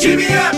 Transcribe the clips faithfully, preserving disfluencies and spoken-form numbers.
G B M.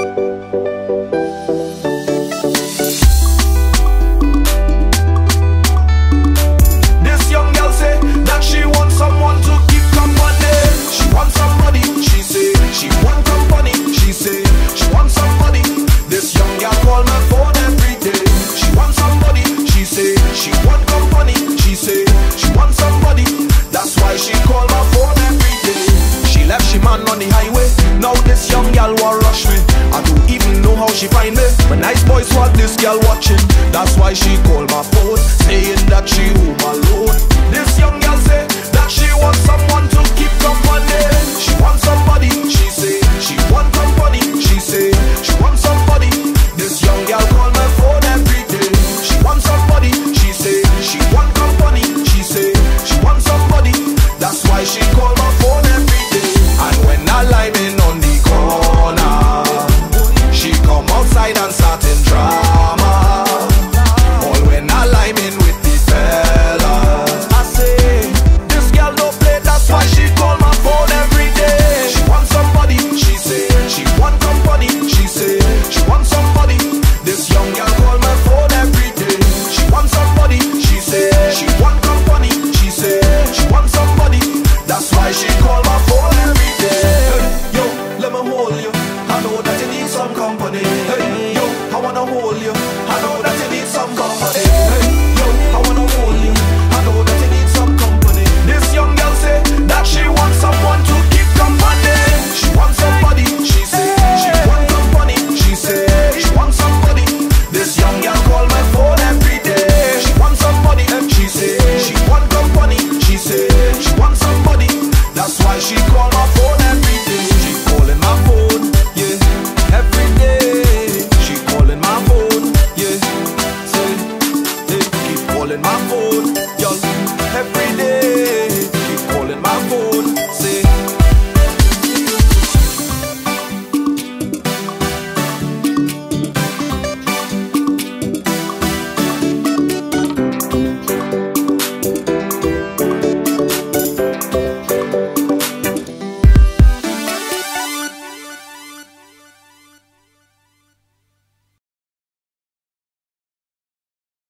This young girl say that she wants someone to keep company. She wants somebody, she say. She want company, she say. She wants somebody. This young girl call my phone every day. She wants somebody, she say. She want company, she say. She wants somebody. That's why she call my phone every day. She left she man on the highway. Now this young girl will rush me. I don't even know how she find me. But nice boys what this girl watching. That's why she call my phone, saying that she home alone. This young girl say that she wants someone to keep company. She wants somebody, she say. She want company, she say. She wants somebody. This young girl call my phone every day. She wants somebody, she say. She want company, she say. She wants somebody. That's why she call my phone every day. And when I lie in on the corner, she come outside and start in drama. All when I lie in with the fellas, I say this girl no play. That's why she call my phone every day. She want somebody, she say. She want company, she say. She want somebody. This young girl call my phone every day. She want somebody, she say. She want company, she say. She want somebody. That's why she call my phone every day. Hey, yo, let me hold you. I know that you need some company. Hey, yo, I wanna hold you. I know that you need some company. Hey, yo, I wanna hold you. I know that you need some company. This young girl say that she wants someone to keep company. She wants somebody, she say. She want company, she say. She wants somebody. This young girl call my phone every day. She wants somebody, she say. She want company, she say. She wants somebody. That's why she call my